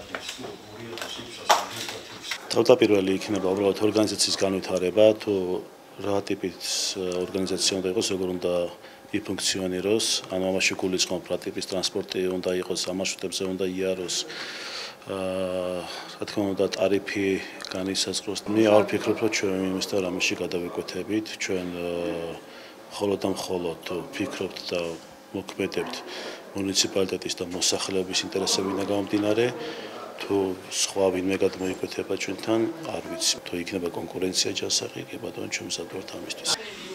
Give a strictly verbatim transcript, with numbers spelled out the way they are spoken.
თავდაპირველი იქნება უბრალოდ ორგანიზაციის განვითარება, თუ რა ტიპის ორგანიზაცია უნდა იყოს, როგორ უნდა იფუნქციონიროს, ანუ ამაში გულისხმობ რა ტიპის ტრანსპორტი უნდა იყოს, ამ მარშრუტებზე უნდა იაროს, რა თქმა უნდა, ტარიფი განისაზღვროს. მე არ ვფიქრობ, რომ ჩვენ იმის და რამეში გადავიკვეთებით, ჩვენ მხოლოდ და მხოლოდ ვფიქრობთ და მოქმედებთ მუნიციპალიტეტის და მოსახლეობის ინტერესებიდან გამომდინარე. თუ სხვა ვინმე გადმოიკვეთება ჩვენთან, არ ვიცი, თუ იქნება კონკურენცია ჯასახი, კი ბატონო, ჩვენ მზად ვართ ამისთვის.